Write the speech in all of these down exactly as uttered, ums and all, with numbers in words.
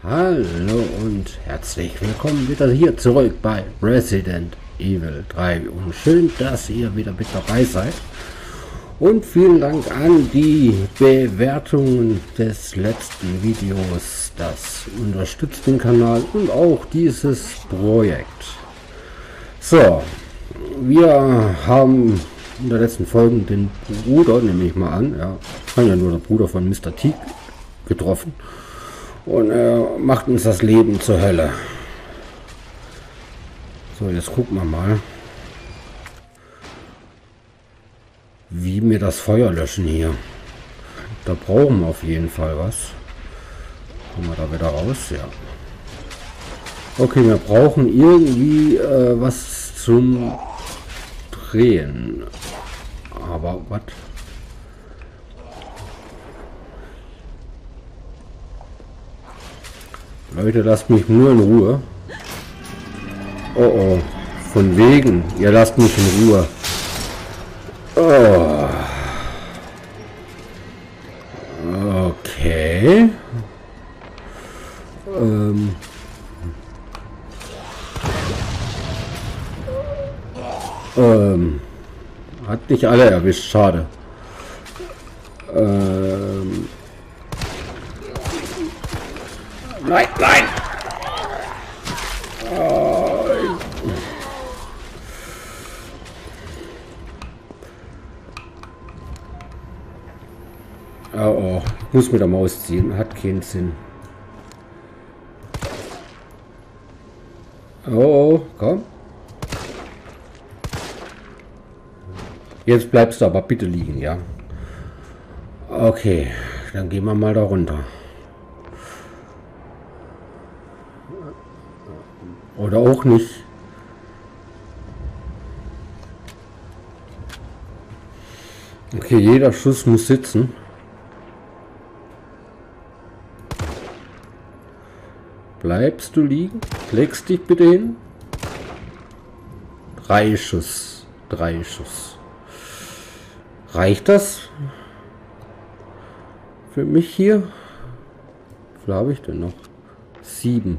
Hallo und herzlich willkommen wieder hier zurück bei Resident Evil drei und schön, dass ihr wieder mit dabei seid und vielen Dank an die Bewertungen des letzten Videos. Das unterstützt den Kanal und auch dieses Projekt. So, wir haben in der letzten Folge den Bruder, nehme ich mal an, ja, kann ja nur der Bruder von Mister T getroffen. Und er macht uns das Leben zur Hölle. So, jetzt gucken wir mal, wie wir das Feuer löschen hier. Da brauchen wir auf jeden Fall was. Kommen wir da wieder raus? Ja. Okay, wir brauchen irgendwie äh, was zum Drehen. Aber was? Leute, lasst mich nur in Ruhe. Oh oh, von wegen, ihr lasst mich in Ruhe. Oh. Okay. Ähm. Ähm. Hat nicht alle erwischt, schade. Ähm. Nein, nein! Oh. Oh, oh. Ich muss mit der Maus ziehen, hat keinen Sinn. Oh, komm. Jetzt bleibst du aber bitte liegen, ja? Okay, dann gehen wir mal da runter. Oder auch nicht. Okay, jeder Schuss muss sitzen. Bleibst du liegen? Legst dich bitte hin. Drei Schuss. Drei Schuss. Reicht das? Für mich hier? Wie viel habe ich denn noch? Sieben.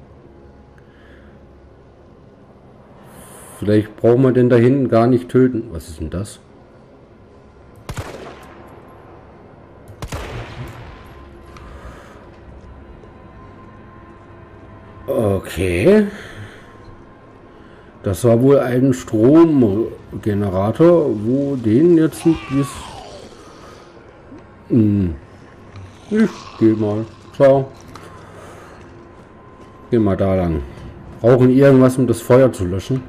Vielleicht brauchen wir den da hinten gar nicht töten. Was ist denn das? Okay. Das war wohl ein Stromgenerator, wo den jetzt nicht ist. Hm. Ich geh mal. Ciao. Geh mal da lang. Brauchen irgendwas, um das Feuer zu löschen.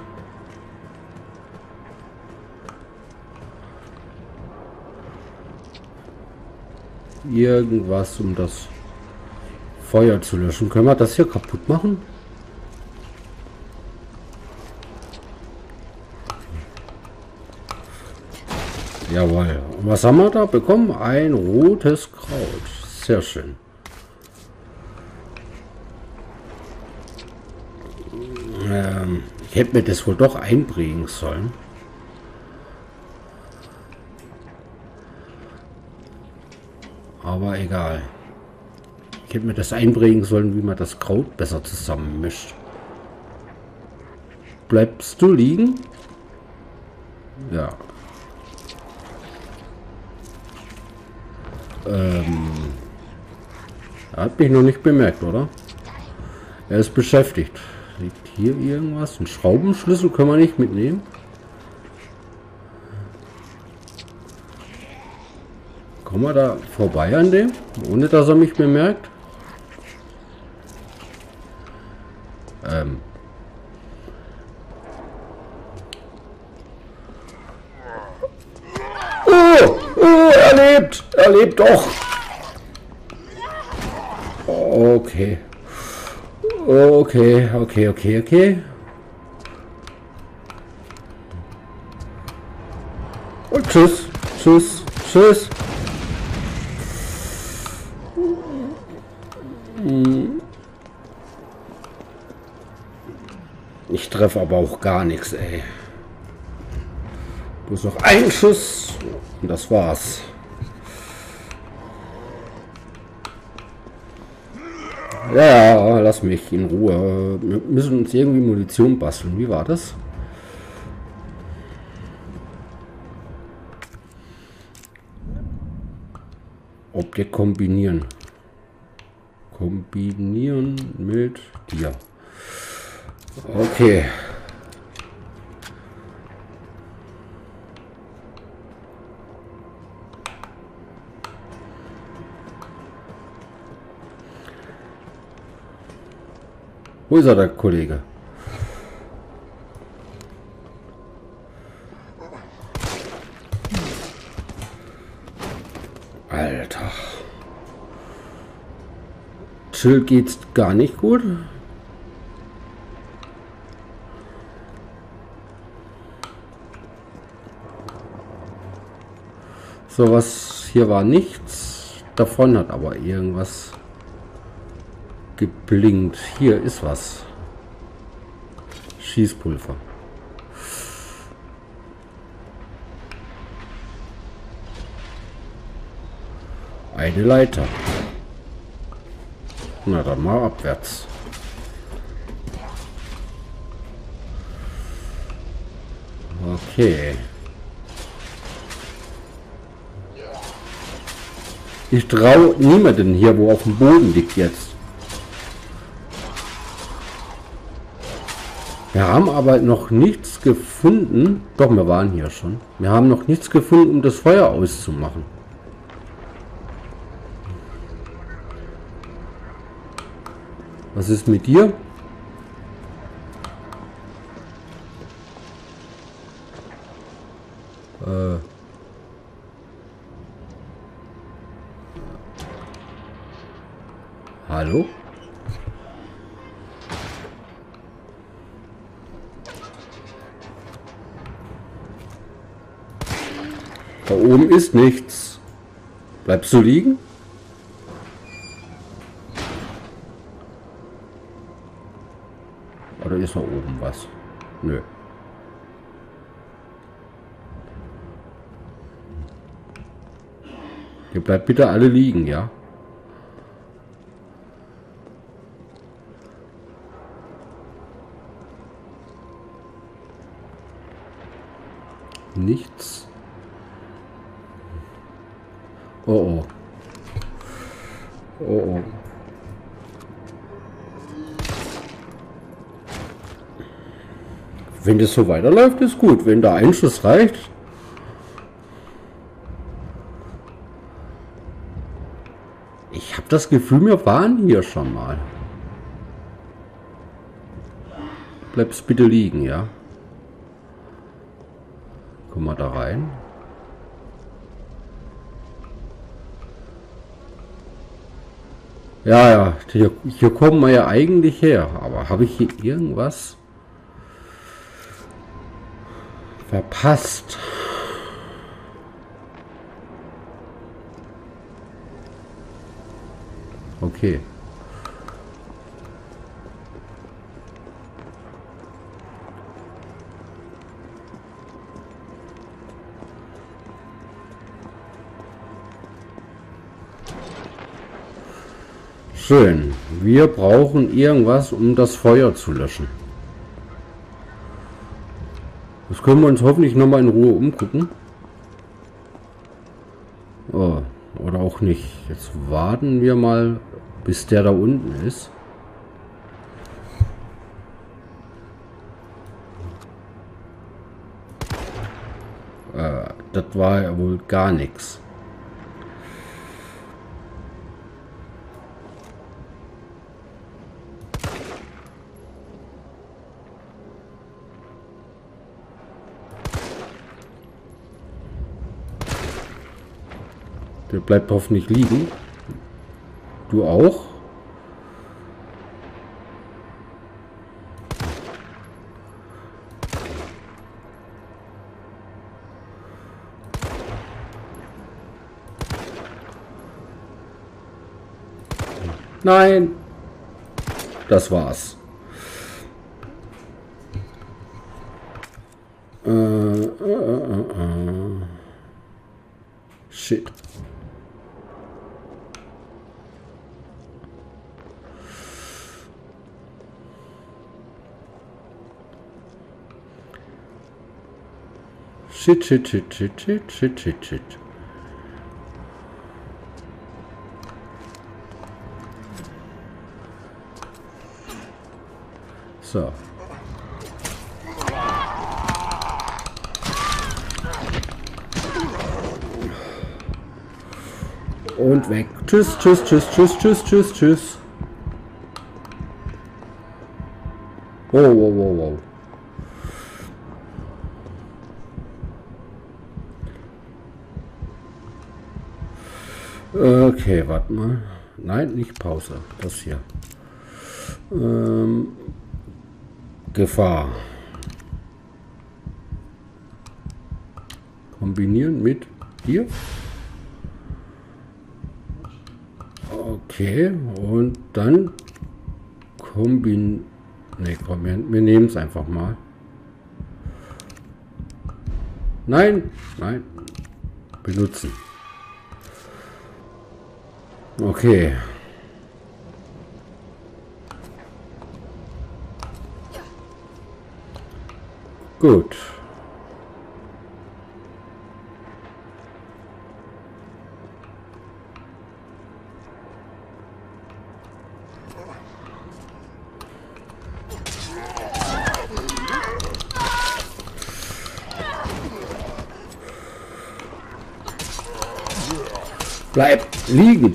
Irgendwas, um das Feuer zu löschen. Können wir das hier kaputt machen? Jawohl. Und was haben wir da bekommen? Ein rotes Kraut. Sehr schön. Ähm, ich hätte mir das wohl doch einbringen sollen. Aber egal. Ich hätte mir das einbringen sollen, wie man das Kraut besser zusammenmischt. Bleibst du liegen? Ja. Ähm. Er hat mich noch nicht bemerkt, oder? Er ist beschäftigt. Liegt hier irgendwas? Ein Schraubenschlüssel können wir nicht mitnehmen. Kommen wir da vorbei an dem, ohne dass er mich bemerkt? Ähm. Oh, oh, er lebt! Er lebt doch! Okay. Okay, okay, okay, okay. Und tschüss, tschüss, tschüss. Ich treffe aber auch gar nichts, ey. Bloß noch ein Schuss und das war's. Ja, lass mich in Ruhe. Wir müssen uns irgendwie Munition basteln. Wie war das? Objekt kombinieren. Kombinieren mit dir. Okay. Wo ist er, der Kollege? Alter. Chill geht's gar nicht gut. So, was hier war nichts. Davon hat aber irgendwas geblinkt. Hier ist was. Schießpulver. Eine Leiter. Na dann mal abwärts. Okay. Ich traue niemanden hier, wo auf dem Boden liegt jetzt. Wir haben aber noch nichts gefunden. Doch, wir waren hier schon. Wir haben noch nichts gefunden, um das Feuer auszumachen. Was ist mit dir? Äh. Hallo? Da oben ist nichts. Bleibst du liegen? Oder ist da oben was? Nö. Ihr bleibt bitte alle liegen, ja? Nichts. Oh oh. Oh oh. Wenn das so weiterläuft, ist gut. Wenn der Einschuss reicht. Ich habe das Gefühl, wir waren hier schon mal. Bleibst bitte liegen, ja? Guck mal da rein. Ja, ja, hier, hier kommen wir ja eigentlich her. Aber habe ich hier irgendwas verpasst? Okay. Schön. Wir brauchen irgendwas, um das Feuer zu löschen. Das können wir uns hoffentlich noch mal in Ruhe umgucken. Oh, oder auch nicht. Jetzt warten wir mal, bis der da unten ist. Äh, das war ja wohl gar nichts. Der bleibt hoffentlich liegen. Du auch? Nein. Das war's. Äh, äh, äh, äh. Shit. Shit, shit, shit, shit, shit, shit, shit, shit. So. Und weg. Tschüss, tschüss, tschüss, tschüss, tschüss, tschüss, tschüss. Oh, wow, wow, wow. Okay, warte mal. Nein, nicht Pause. Das hier. Ähm, Gefahr. Kombinieren mit hier. Okay, und dann kombinieren. Ne, komm, wir, wir nehmen es einfach mal. Nein, nein. Benutzen. Okay. Gut. Bleib liegen.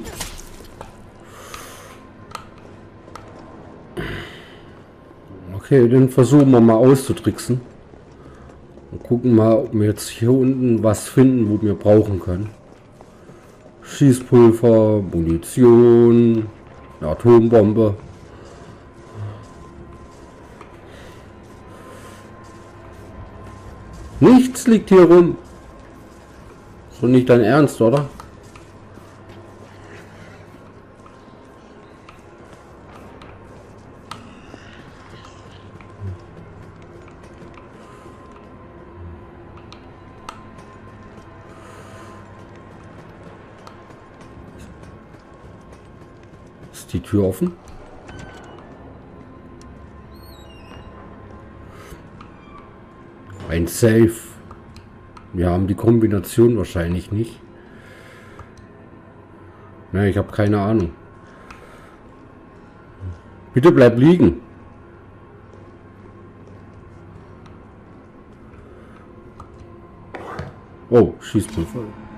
Okay, dann versuchen wir mal auszutricksen. Und gucken mal, ob wir jetzt hier unten was finden, wo wir brauchen können. Schießpulver, Munition, eine Atombombe. Nichts liegt hier rum. So nicht dein Ernst, oder? Ist die Tür offen? Ein Safe. Wir haben die Kombination wahrscheinlich nicht. Ne, ich habe keine Ahnung. Bitte bleib liegen. Oh, Schießpulver.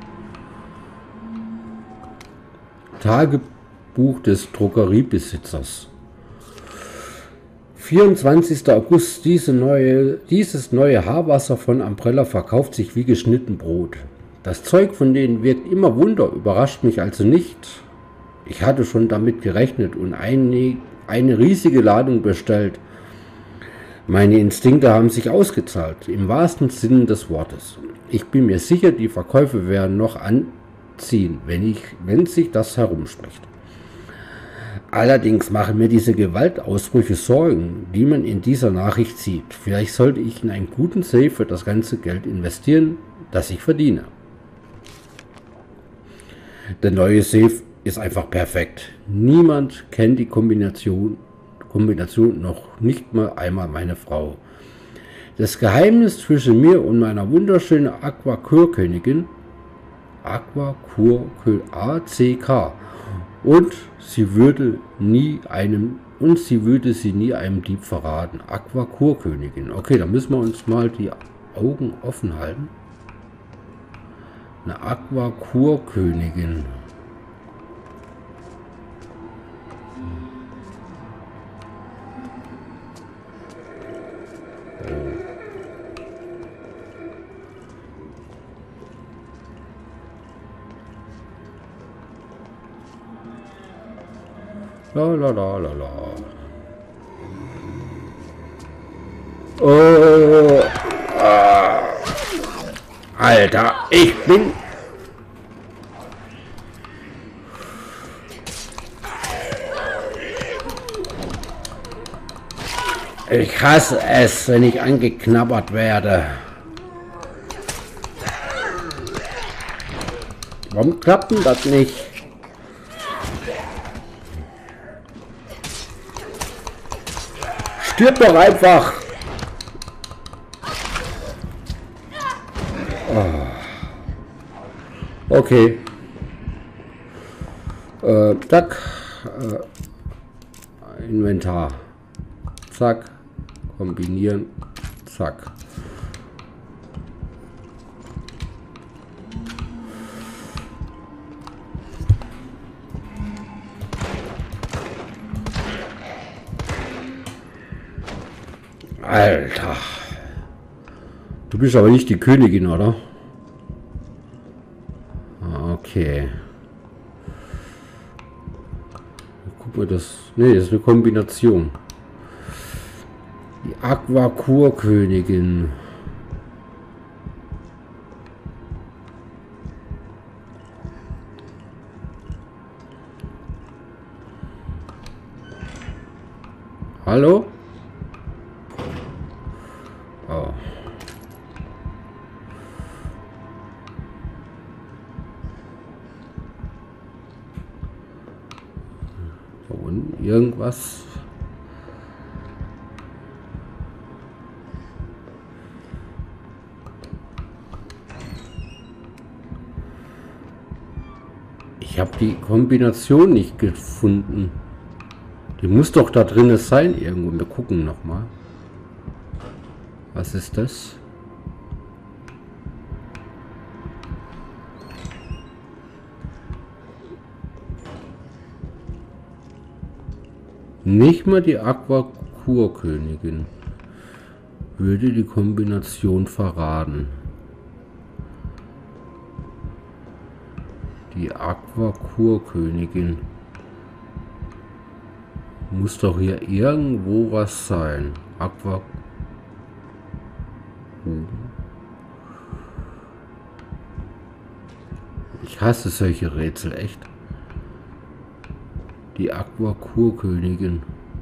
Tagebuch des Drogeriebesitzers. vierundzwanzigster August. Diese neue, dieses neue Haarwasser von Umbrella verkauft sich wie geschnitten Brot. Das Zeug von denen wirkt immer Wunder, überrascht mich also nicht. Ich hatte schon damit gerechnet und eine, eine riesige Ladung bestellt. Meine Instinkte haben sich ausgezahlt, im wahrsten Sinne des Wortes. Ich bin mir sicher, die Verkäufe werden noch anziehen, wenn, ich, wenn sich das herumspricht. Allerdings machen mir diese Gewaltausbrüche Sorgen, die man in dieser Nachricht sieht. Vielleicht sollte ich in einen guten Safe für das ganze Geld investieren, das ich verdiene. Der neue Safe ist einfach perfekt. Niemand kennt die Kombination, Kombination noch nicht mal einmal meine Frau. Das Geheimnis zwischen mir und meiner wunderschönen Aquakur-Königin, Aquakur A C K, und sie würde nie einem und sie würde sie nie einem Dieb verraten. Aquakur-Königin. Okay, da müssen wir uns mal die Augen offen halten. Eine Aquakur-Königin. La la la la la. Oh, ah. Alter, ich bin... Ich hasse es, wenn ich angeknabbert werde. Warum klappt denn das nicht? Stirb doch einfach! Okay. Äh, zack. Äh, Inventar. Zack. Kombinieren. Zack. Alter. Du bist aber nicht die Königin, oder? Okay. Guck mal, das... Ne, das ist eine Kombination. Die Aquakur-Königin. Hallo? Oh. Da unten irgendwas. Ich habe die Kombination nicht gefunden. Die muss doch da drin sein irgendwo. Wir gucken noch mal. Was ist das? Nicht mal die Aquakur-Königin würde die Kombination verraten. Die Aquakur-Königin muss doch hier irgendwo was sein. Aqua. Ich hasse solche Rätsel, echt. Die Aquakur-Königin.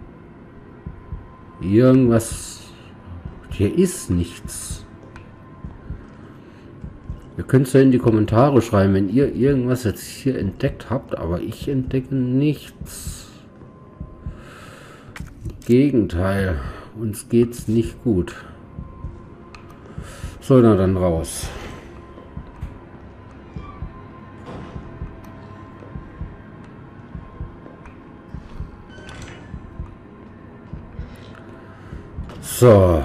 Irgendwas. Hier ist nichts. Ihr könnt es ja in die Kommentare schreiben, wenn ihr irgendwas jetzt hier entdeckt habt, aber ich entdecke nichts. Gegenteil, uns geht's nicht gut. So, na dann raus. So.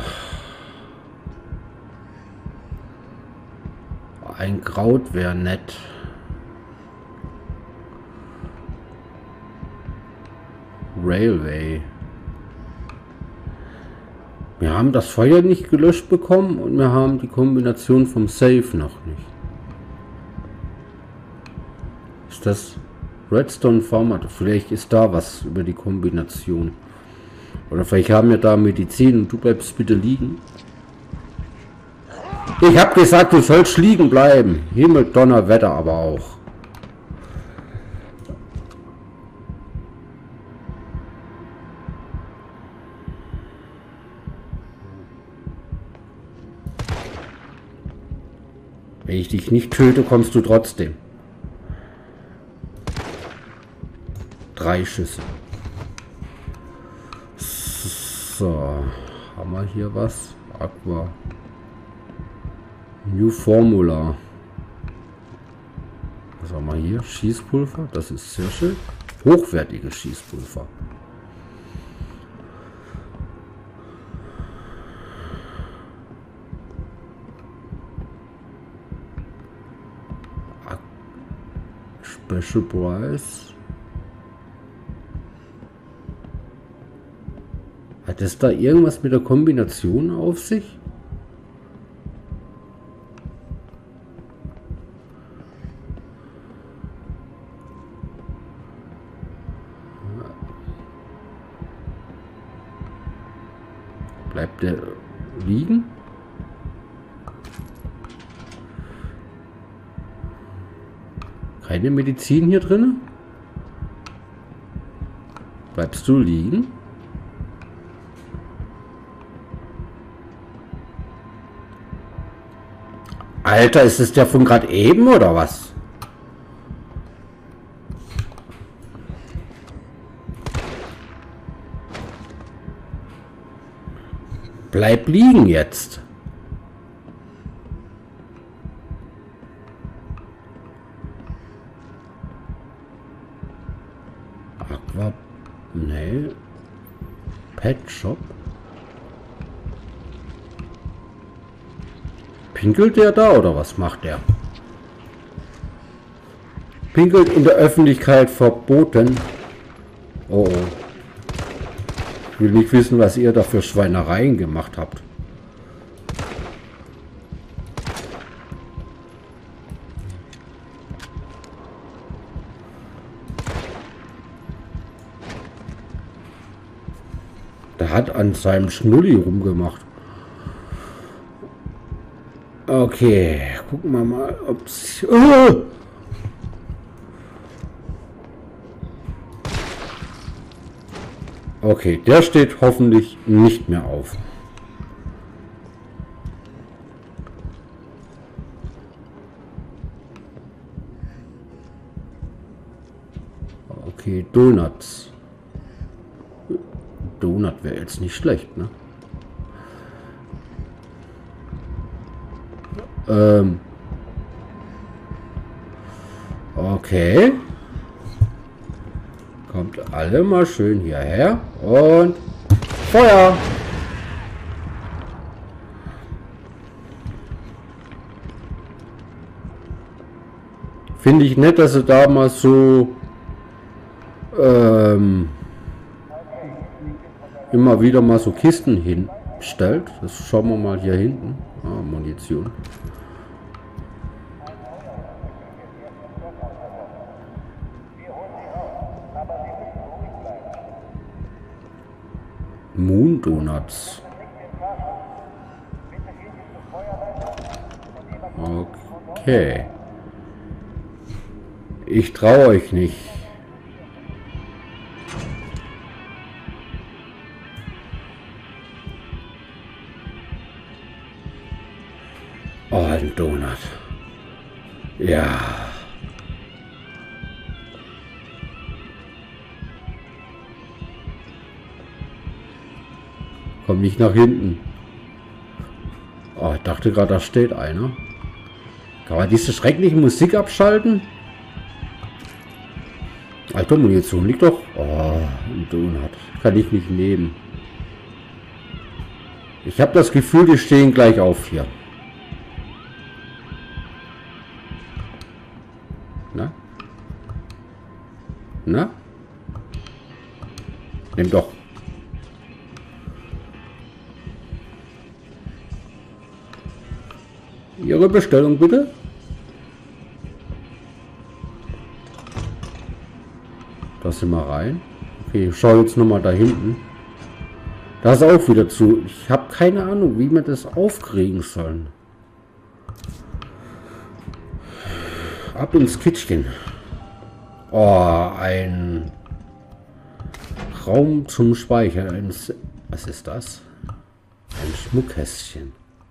Ein Kraut wäre nett. Railway. Wir haben das Feuer nicht gelöscht bekommen und wir haben die Kombination vom Safe noch nicht. Ist das Redstone Format? Vielleicht ist da was über die Kombination. Oder vielleicht haben wir da Medizin und du bleibst bitte liegen. Ich habe gesagt, du sollst liegen bleiben. Himmel, Donnerwetter aber auch. Wenn ich dich nicht töte, kommst du trotzdem. Drei Schüsse. So, haben wir hier was? Aqua. New Formula. Was haben wir hier? Schießpulver. Das ist sehr schön. Hochwertiges Schießpulver. Special Price. Hat es da irgendwas mit der Kombination auf sich? Bleibt der liegen? Keine Medizin hier drin? Bleibst du liegen? Alter, ist es der von gerade eben oder was? Bleib liegen jetzt. Aqua... Nee. Pet Shop. Pinkelt der da oder was macht der? Pinkelt in der Öffentlichkeit verboten. Oh, oh. Ich will nicht wissen, was ihr da für Schweinereien gemacht habt. Der hat an seinem Schnulli rumgemacht. Okay, gucken wir mal, ob's... Oh! Okay, der steht hoffentlich nicht mehr auf. Okay, Donuts. Donut wäre jetzt nicht schlecht, ne? Ähm. Okay. Kommt alle mal schön hierher und Feuer! Finde ich nett, dass sie da mal so ähm, immer wieder mal so Kisten hinstellt. Das schauen wir mal hier hinten. Ah, Munition. Moon Donuts. Okay. Ich traue euch nicht. Oh, ein Donut. Ja. Komm nicht nach hinten. Oh, ich dachte gerade, da steht einer. Kann man diese schreckliche Musik abschalten? Alter, Munition liegt doch. Oh, ein Donut. Kann ich nicht nehmen. Ich habe das Gefühl, die stehen gleich auf hier. Na? Na? Nimm doch. Ihre Bestellung bitte. Da sind wir rein. Okay, ich schaue jetzt nochmal da hinten. Da ist auch wieder zu. Ich habe keine Ahnung, wie wir das aufkriegen sollen. Ab ins Kitchen. Oh, ein Raum zum Speichern. Ein, was ist das? Ein Schmuckkästchen.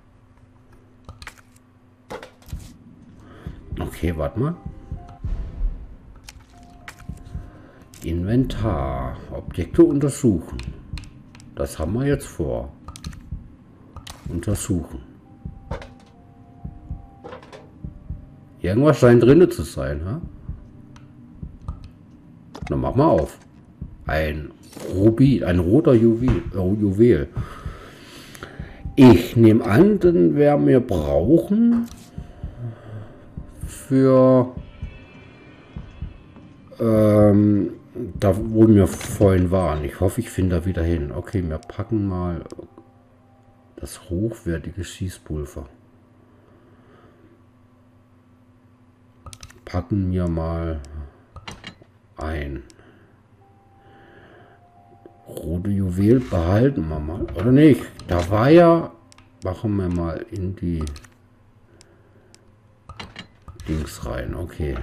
Okay, warte mal. Inventar. Objekte untersuchen. Das haben wir jetzt vor. Untersuchen. Irgendwas scheint drin zu sein, ha? Dann mach mal auf. Ein Rubin, ein roter Juwel. Äh, Juwel. Ich nehme an, den werden wir brauchen für ähm, da, wo wir vorhin waren. Ich hoffe, ich finde da wieder hin. Okay, wir packen mal das hochwertige Schießpulver. Packen wir mal ein. Rote Juwel behalten wir mal. Oder nicht? Da war ja... Machen wir mal in die Dings rein. Okay.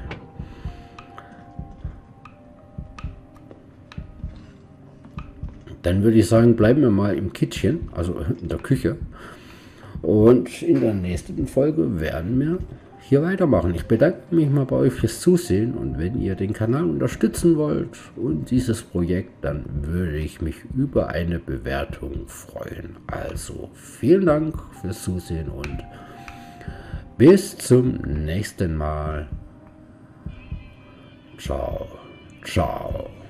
Dann würde ich sagen, bleiben wir mal im Kitchen, also in der Küche. Und in der nächsten Folge werden wir hier weitermachen. Ich bedanke mich mal bei euch fürs Zusehen und wenn ihr den Kanal unterstützen wollt und dieses Projekt, dann würde ich mich über eine Bewertung freuen. Also vielen Dank fürs Zusehen und bis zum nächsten Mal. Ciao, ciao.